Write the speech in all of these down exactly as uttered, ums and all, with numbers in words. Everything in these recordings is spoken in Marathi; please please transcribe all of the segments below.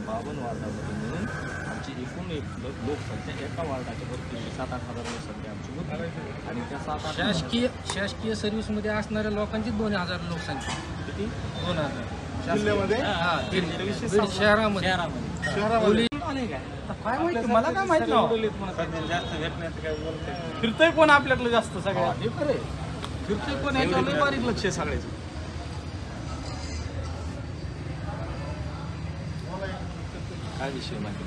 बावन्न वार्डामध्ये मिळून आमची एकूण एक लोकसंख्या एका वार्डाच्या वरती सात आठ हजार लोकसंख्या आमची होती आणि त्या सात आठ शासकीय शासकीय सर्व्हिसमध्ये असणाऱ्या लोकांची दोन हजार लोकसंख्या किती दोन हजार जिल्ह्यामध्ये हा बीड बीड शहरामध्ये शहरामध्ये शहरामध्ये काय माहिती मला काय माहिती जास्त भेटण्याचं काय बोलतंय फिरतोय कोण आपल्याकडे जास्त सगळ्या हे खरं फिरतोय कोण याच्यावर लय बारीक लक्ष आहे सगळ्याचं. काय विषय माहिती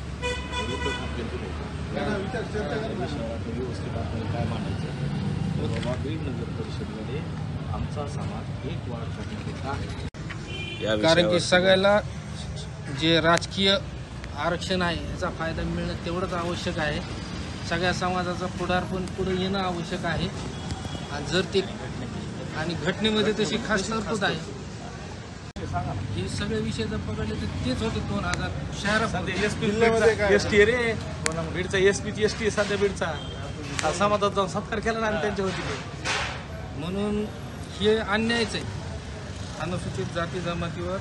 व्यवस्थित आपण काय मांडायचं तर बाबा बीड नगर परिषदमध्ये आमचा समाज एक वाढ करण्याचे काय कारण की सगळ्याला जे राजकीय आरक्षण आहे याचा फायदा मिळणं तेवढंच आवश्यक आहे. सगळ्या समाजाचा पुढारपण पुढे येणं आवश्यक आहे आणि जर ते आणि घटनेमध्ये तशी खास तरतूद आहे हे सगळे विषय जर पकडले तर तेच होते दोन हजार शहरात एस पी एस टी रे बीडचा एस पी एस टी सध्या बीडचा समाजात जाऊन सत्कार केला ना आणि त्यांच्या होती ते म्हणून हे अन्यायच आहे. अनुसूचित जाती जमातीवर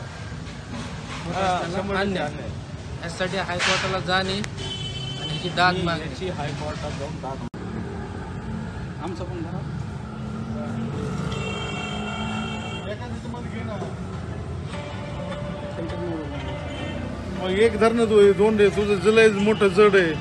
अन्याय यासाठी हायकोर्टाला जाणे आणि ह्याची दाद मागणे हायकोर्टात जाऊन दाद आमचं पण घरा मग एक धरणं तू दोन रे तुझं जलय मोठं जड आहे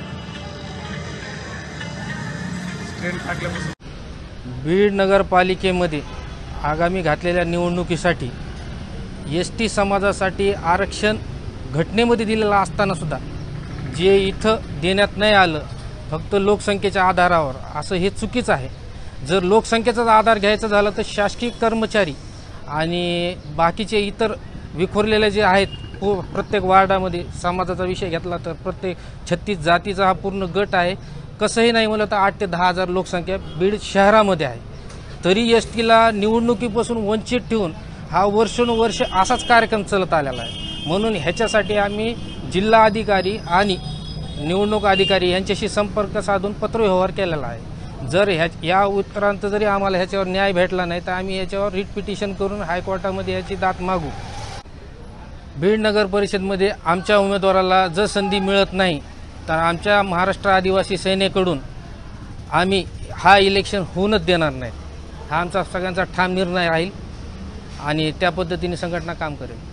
ट्रेन टाकल्यापासून. बीड नगरपालिकेमध्ये आगामी घातलेल्या निवडणुकीसाठी एस टी समाजासाठी आरक्षण घटनेमध्ये दिलेलं असताना सुद्धा जे इथं देण्यात नाही आलं फक्त लोकसंख्येच्या आधारावर असं हे चुकीचं आहे. जर लोकसंख्येचा आधार घ्यायचा झाला तर शासकीय कर्मचारी आणि बाकीचे इतर विखुरलेले जे आहेत प्रत्येक वार्डामध्ये समाजाचा विषय घेतला तर प्रत्येक छत्तीस जातीचा हा पूर्ण गट आहे. कसंही नाही म्हणलं तर आठ ते दहा हजार लोकसंख्या बीड शहरामध्ये आहे. तरी एस टीला निवडणुकीपासून वंचित ठेवून हा वर्षानुवर्ष असाच कार्यक्रम चालत आलेला आहे. म्हणून ह्याच्यासाठी आम्ही जिल्हा अधिकारी आणि निवडणूक अधिकारी यांच्याशी संपर्क साधून पत्रव्यवहार केलेला आहे. जर ह्या या उत्तरांत जरी आम्हाला ह्याच्यावर न्याय भेटला नाही तर आम्ही याच्यावर रिट पिटिशन करून हायकोर्टामध्ये याची दाद मागू. बीड नगर परिषदमध्ये आमच्या उमेदवाराला जर संधी मिळत नाही तर आमच्या महाराष्ट्र आदिवासी सेनेकडून आम्ही हा इलेक्शन होऊनच देणार नाही. हा आमचा सगळ्यांचा ठाम निर्णय राहील आणि त्या पद्धतीने संघटना काम करेल.